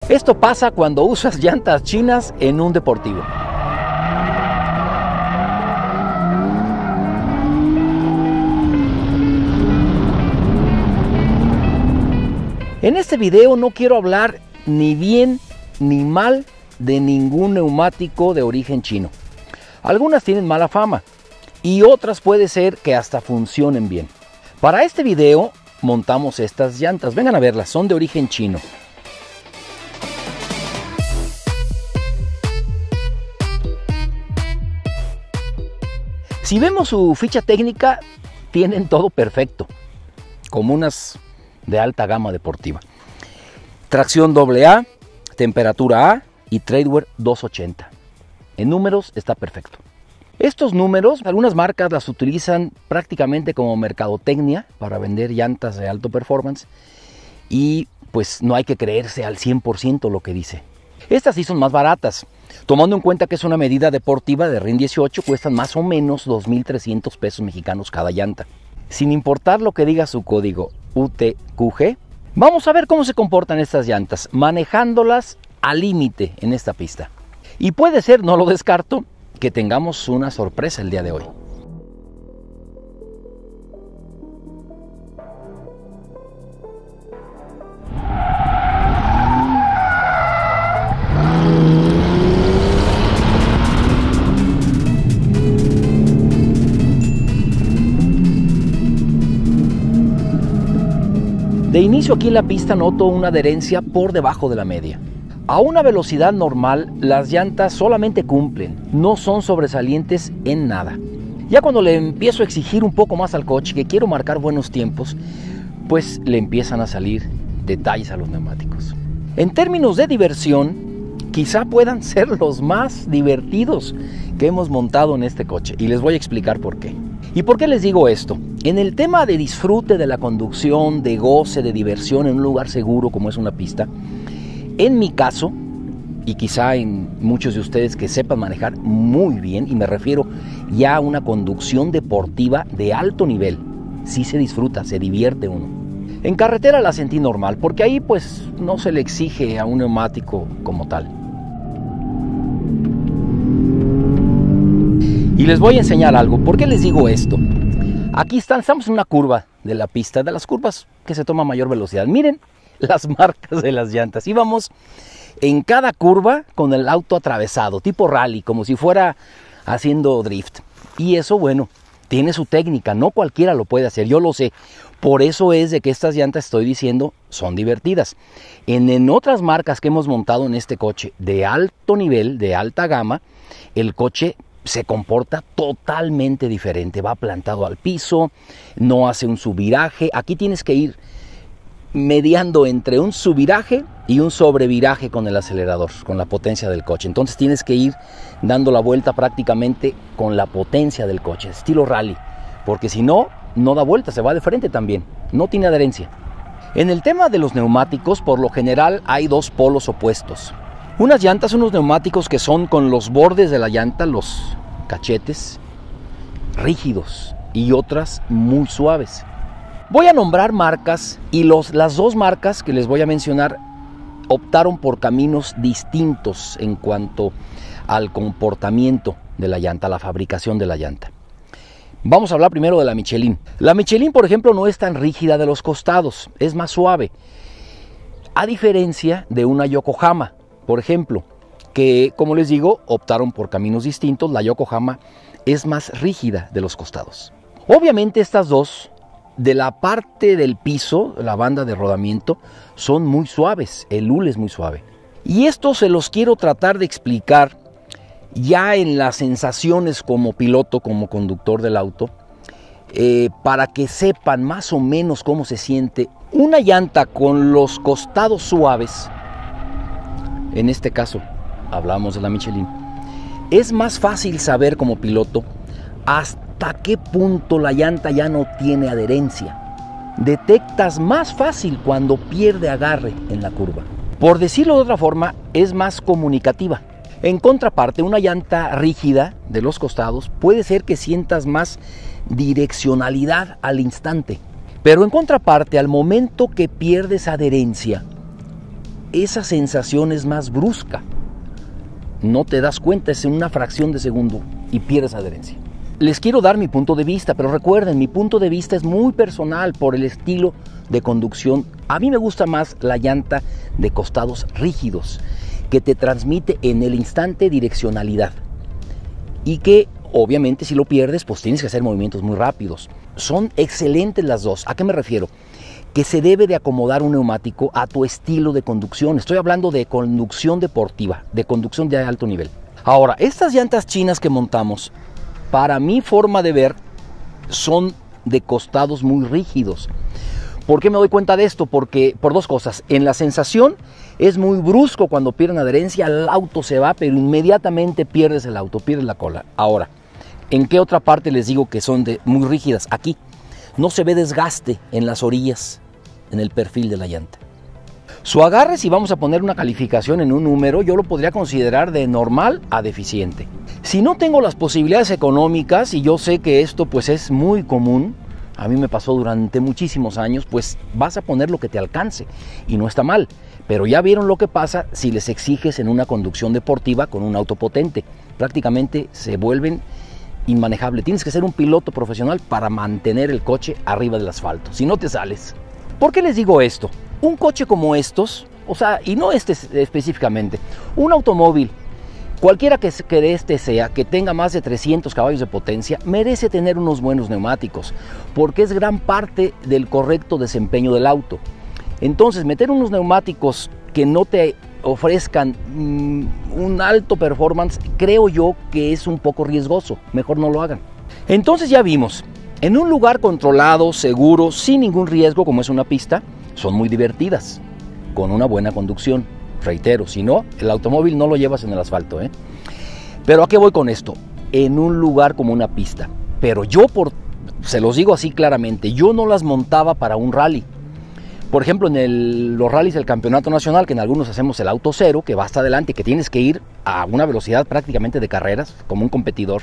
Esto pasa cuando usas llantas chinas en un deportivo. En este video no quiero hablar ni bien ni mal de ningún neumático de origen chino. Algunas tienen mala fama y otras puede ser que hasta funcionen bien. Para este video montamos estas llantas. Vengan a verlas, son de origen chino. Si vemos su ficha técnica, tienen todo perfecto, como unas de alta gama deportiva. Tracción AA, temperatura A y Tradewear 280. En números está perfecto. Estos números, algunas marcas las utilizan prácticamente como mercadotecnia para vender llantas de alto performance y pues no hay que creerse al 100% lo que dice. Estas sí son más baratas, tomando en cuenta que es una medida deportiva de RIN 18, cuestan más o menos 2,300 pesos mexicanos cada llanta. Sin importar lo que diga su código UTQG, vamos a ver cómo se comportan estas llantas, manejándolas al límite en esta pista. Y puede ser, no lo descarto, que tengamos una sorpresa el día de hoy. De inicio aquí en la pista noto una adherencia por debajo de la media. A una velocidad normal las llantas solamente cumplen, no son sobresalientes en nada. Ya cuando le empiezo a exigir un poco más al coche, que quiero marcar buenos tiempos, pues le empiezan a salir detalles a los neumáticos. En términos de diversión, quizá puedan ser los más divertidos que hemos montado en este coche y les voy a explicar por qué. ¿Y por qué les digo esto? En el tema de disfrute de la conducción, de goce, de diversión en un lugar seguro como es una pista, en mi caso, y quizá en muchos de ustedes que sepan manejar muy bien, y me refiero ya a una conducción deportiva de alto nivel, sí se disfruta, se divierte uno. En carretera la sentí normal, porque ahí pues no se le exige a un neumático como tal. Y les voy a enseñar algo. ¿Por qué les digo esto? Aquí estamos en una curva de la pista, de las curvas que se toma mayor velocidad. Miren las marcas de las llantas. Íbamos en cada curva con el auto atravesado, tipo rally, como si fuera haciendo drift. Y eso, bueno, tiene su técnica, no cualquiera lo puede hacer, yo lo sé. Por eso es de que estas llantas, estoy diciendo, son divertidas. En otras marcas que hemos montado en este coche de alto nivel, de alta gama, el coche se comporta totalmente diferente, va plantado al piso, no hace un subviraje. Aquí tienes que ir mediando entre un subviraje y un sobreviraje con el acelerador, con la potencia del coche. Entonces tienes que ir dando la vuelta prácticamente con la potencia del coche, estilo rally, porque si no, no da vuelta, se va de frente también, no tiene adherencia. En el tema de los neumáticos, por lo general hay dos polos opuestos. Unas llantas, unos neumáticos que son con los bordes de la llanta, los cachetes, rígidos, y otras muy suaves. Voy a nombrar marcas y las dos marcas que les voy a mencionar optaron por caminos distintos en cuanto al comportamiento de la llanta, la fabricación de la llanta. Vamos a hablar primero de la Michelin. La Michelin, por ejemplo, no es tan rígida de los costados, es más suave, a diferencia de una Yokohama, por ejemplo, que, como les digo, optaron por caminos distintos. La Yokohama es más rígida de los costados. Obviamente estas dos, de la parte del piso, la banda de rodamiento, son muy suaves, el hule es muy suave. Y esto se los quiero tratar de explicar ya en las sensaciones como piloto, como conductor del auto, para que sepan más o menos cómo se siente una llanta con los costados suaves. En este caso hablamos de la Michelin. Es más fácil saber como piloto hasta qué punto la llanta ya no tiene adherencia. Detectas más fácil cuando pierde agarre en la curva. Por decirlo de otra forma, es más comunicativa. En contraparte, una llanta rígida de los costados puede ser que sientas más direccionalidad al instante. Pero en contraparte, al momento que pierdes adherencia, esa sensación es más brusca. No te das cuenta, es en una fracción de segundo y pierdes adherencia. Les quiero dar mi punto de vista, pero recuerden, mi punto de vista es muy personal por el estilo de conducción. A mí me gusta más la llanta de costados rígidos, que te transmite en el instante direccionalidad y que obviamente si lo pierdes pues tienes que hacer movimientos muy rápidos. Son excelentes las dos. ¿A qué me refiero? Que se debe de acomodar un neumático a tu estilo de conducción. Estoy hablando de conducción deportiva, de conducción de alto nivel. Ahora, estas llantas chinas que montamos, para mi forma de ver, son de costados muy rígidos. ¿Por qué me doy cuenta de esto? Porque por dos cosas. En la sensación es muy brusco cuando pierden adherencia, el auto se va, pero inmediatamente pierdes el auto, pierdes la cola. Ahora, ¿en qué otra parte les digo que son muy rígidas? Aquí. No se ve desgaste en las orillas, en el perfil de la llanta. Su agarre, si vamos a poner una calificación en un número, yo lo podría considerar de normal a deficiente. Si no tengo las posibilidades económicas, y yo sé que esto pues es muy común, a mí me pasó durante muchísimos años, pues vas a poner lo que te alcance y no está mal. Pero ya vieron lo que pasa si les exiges en una conducción deportiva con un auto potente. Prácticamente se vuelven inmanejable. Tienes que ser un piloto profesional para mantener el coche arriba del asfalto, si no te sales. ¿Por qué les digo esto? Un coche como estos, o sea, y no este específicamente, un automóvil, cualquiera que de este sea, que tenga más de 300 caballos de potencia, merece tener unos buenos neumáticos, porque es gran parte del correcto desempeño del auto. Entonces, meter unos neumáticos que no te ofrezcan un alto performance, creo yo que es un poco riesgoso, mejor no lo hagan. Entonces ya vimos, en un lugar controlado, seguro, sin ningún riesgo como es una pista, son muy divertidas, con una buena conducción. Reitero, si no, el automóvil no lo llevas en el asfalto, ¿eh? Pero ¿a qué voy con esto? En un lugar como una pista. Pero yo, se los digo así claramente, yo no las montaba para un rally. Por ejemplo, en los rallies del campeonato nacional, que en algunos hacemos el auto cero, que va hasta adelante, que tienes que ir a una velocidad prácticamente de carreras, como un competidor.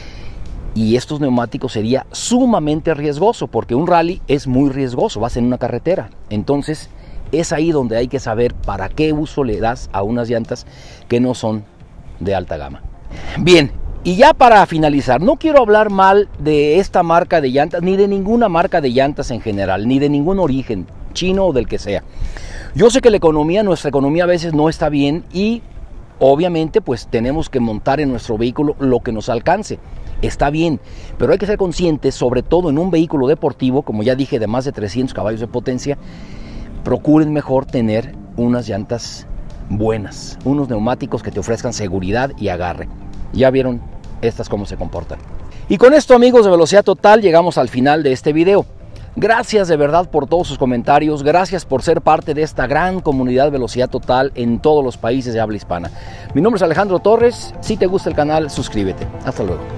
Y estos neumáticos sería sumamente riesgoso, porque un rally es muy riesgoso, vas en una carretera. Entonces, es ahí donde hay que saber para qué uso le das a unas llantas que no son de alta gama. Bien, y ya para finalizar, no quiero hablar mal de esta marca de llantas, ni de ninguna marca de llantas en general, ni de ningún origen, chino o del que sea. Yo sé que nuestra economía a veces no está bien y obviamente pues tenemos que montar en nuestro vehículo lo que nos alcance. Está bien, pero hay que ser conscientes, sobre todo en un vehículo deportivo, como ya dije, de más de 300 caballos de potencia, procuren mejor tener unas llantas buenas, unos neumáticos que te ofrezcan seguridad y agarre. Ya vieron estas cómo se comportan. Y con esto, amigos de Velocidad Total, llegamos al final de este video. Gracias de verdad por todos sus comentarios, gracias por ser parte de esta gran comunidad Velocidad Total en todos los países de habla hispana. Mi nombre es Alejandro Torres, si te gusta el canal, suscríbete. Hasta luego.